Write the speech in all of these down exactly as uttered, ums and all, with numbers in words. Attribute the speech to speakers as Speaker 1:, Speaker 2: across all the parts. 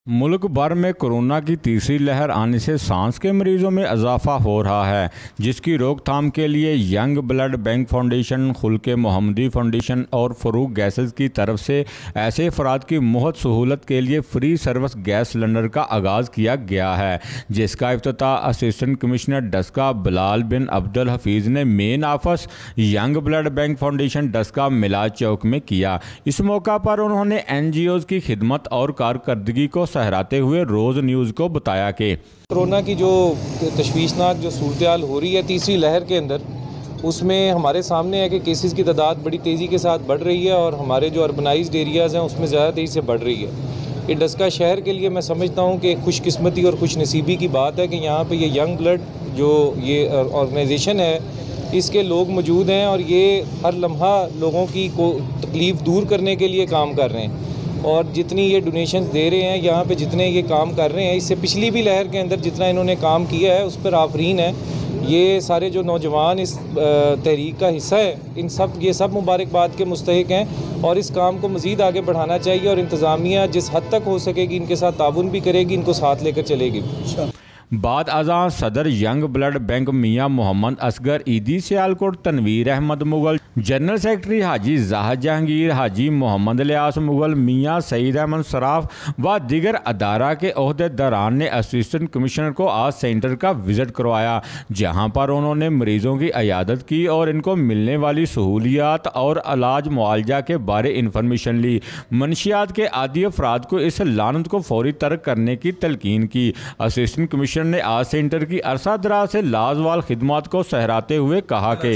Speaker 1: मुल्क भर में कोरोना की तीसरी लहर आने से सांस के मरीजों में इजाफा हो रहा है, जिसकी रोकथाम के लिए यंग ब्लड बैंक फाउंडेशन, खुल्के मोहम्मदी फाउंडेशन और फरूक गैसेस की तरफ से ऐसे अफराद की मुफ्त सहूलत के लिए फ्री सर्विस गैस सिलेंडर का आगाज़ किया गया है, जिसका इफ्तिताह असिस्टेंट कमिश्नर डस्का बिलाल बिन अब्दुल हफीज़ ने main office young blood bank foundation Daska Milad Chowk में किया। इस मौका पर उन्होंने एन जी ओज़ की खिदमत और कारकर्दगी को सहराते हुए रोज़ न्यूज़ को बताया कि
Speaker 2: कोरोना की जो तशवीशनाक जो सूरत हाल हो रही है तीसरी लहर के अंदर, उसमें हमारे सामने है कि केसेस की तादाद बड़ी तेज़ी के साथ बढ़ रही है और हमारे जो अर्बनाइज्ड एरियाज़ हैं उसमें ज़्यादा तेज़ी से बढ़ रही है। ये डस्का शहर के लिए मैं समझता हूँ कि खुशकिस्मती और खुशनसीबी की बात है कि यहाँ पे ये यंग ब्लड जो ये ऑर्गेनाइजेशन है इसके लोग मौजूद हैं और ये हर लम्हा लोगों की को तकलीफ़ दूर करने के लिए काम कर रहे हैं। और जितनी ये डोनेशंस दे रहे हैं यहाँ पे, जितने ये काम कर रहे हैं, इससे पिछली भी लहर के अंदर जितना इन्होंने काम किया है उस पर आफरीन है। ये सारे जो नौजवान इस तहरीक का हिस्सा है, इन सब ये सब मुबारकबाद के मुस्तहिक हैं और इस काम को मज़ीद आगे बढ़ाना चाहिए और इंतज़ामिया जिस हद तक हो सकेगी इनके साथ ताउन भी करेगी, इनको साथ लेकर चलेगी।
Speaker 1: बाद अज़ां सदर यंग ब्लड बैंक मियाँ मोहम्मद असगर ईदी सियालकोट, तनवीर अहमद मुगल, जनरल सेक्रेटरी हाजी जाहद जहांगीर, हाजी मोहम्मद लियास मुगल, मियाँ सईद अहमद सराफ व दीगर अदारा के अहदेदारान ने असिस्टेंट कमिश्नर को आज सेंटर का विज़िट करवाया, जहाँ पर उन्होंने मरीज़ों की इयादत की और इनको मिलने वाली सहूलियात और इलाज मुआवजा के बारे इंफॉर्मेशन ली। मनशियात के आदी अफराद को इस लानत को फौरी तर्क करने की तलकीन की। असिस्टेंट कमिश्नर ने आज सेंटर की अरसा दराज से लाजवाल खिदमत को सहराते हुए कहा कि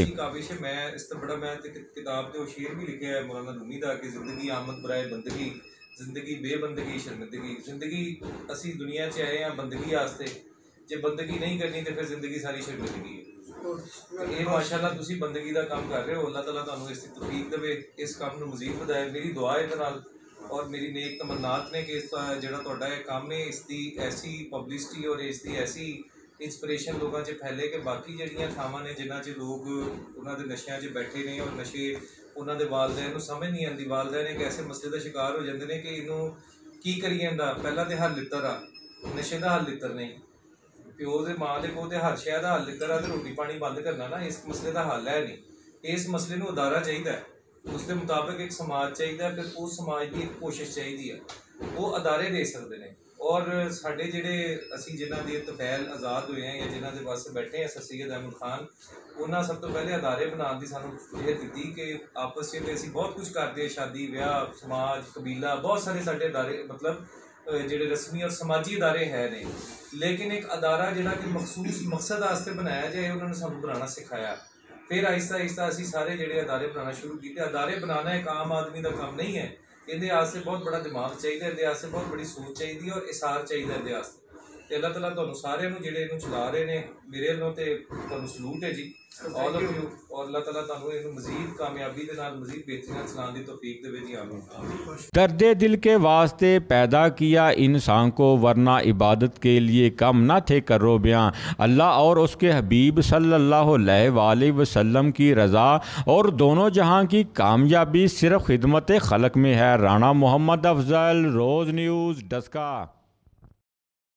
Speaker 3: किताब ते शेर भी लिखे है मौलाना रूमी दा कि जिंदगी आमद बराए बंदगी, जिंदगी बेबंदगी शर्मिंदगी। जिंदगी असी दुनिया च आए हैं बंदगी वास्ते, जे बंदगी नहीं करनी तो फिर जिंदगी सारी शर्मिंदगी है। ये माशाअल्लाह तुसी बंदगी दा काम कर रहे हो, अल्लाह ताला तुहानू इसकी तौफीक देवे, इस काम नू मजीद वधाए। मेरी दुआ है नाल और मेरी नेक तमन्नात ने कि जिहड़ा तुहाडा ये काम है इसकी ऐसी पब्लिसिटी और इसकी ऐसी इंस्पिरेशन लोगों च फैले कि बाकी जड़ियाँ थावां ने जिन्हां च लोग उन्होंने नशियां च बैठे ने और नशे उन्होंने वालदैन समझ नहीं आती, वालदैन एक ऐसे मसले का शिकार हो जाते हैं कि इनू की करिए इंदा पहला तो हल लित्तर आ, नशे का हल लित्तर नहीं, प्यो के माँ के को हर शह का हल लित्तर आ, तो रोटी पानी बंद करना ना इस मसले का हल है नहीं। इस मसले में अदारा चाहिए, उसके मुताबिक एक समाज चाहिए, फिर उस समाज की एक कोशिश चाहिए है, वो अदारे दे सकते हैं। और साढ़े जेडे असी जिन्हों के तफैल आज़ाद हुए हैं या जिन्हों के पास बैठे हैं सर सैयद अहमद खान, उन्होंने सब तो पहले अदारे बनाने की सानू क्लियर दी कि आपस में असी बहुत कुछ करते हैं, शादी ब्याह समाज कबीला बहुत सारे साढ़े अदारे मतलब जेडे रस्मी और समाजी अदारे है नहीं, लेकिन एक अदारा जिहड़ा कि मखसूस मकसद वास्ते बनाया जाए उन्होंने सानू बनाना सिखाया। फिर आहिस्ता आहिस्ता असी सारे जेडे अदारे बनाना शुरू किए। अदारे बनाना एक आम आदमी का काम नहीं है, इहदे आस्ते बहुत बड़ा दिमाग चाहिए, इहदे आस्ते बहुत बड़ी सोच चाहिए और इसार चाहिए इहदे आस्ते। ते अल्लाह ताला तुहानू सारिआं नू जिहड़े इहनू चला रहे ने मेरे वल्लों ते तुहानू सलूट है जी, ऑल ऑफ यू, और अल्लाह ताला तुहानू इहनू मजीद कामयाबी दे नाल मजीद बेहतरी नाल चलाने दी तौफीक देवे जी, आमीन।
Speaker 1: दर्दे दिल के वास्ते पैदा किया इंसान को, वरना इबादत के लिए कम ना थे करो बयां। अल्लाह और उसके हबीब सल्लल्लाहु अलैहि वसल्लम की रज़ा और दोनों जहां की कामयाबी सिर्फ खिदमत खलक में है। राणा मोहम्मद अफजल, रोज़ न्यूज़, डस्का।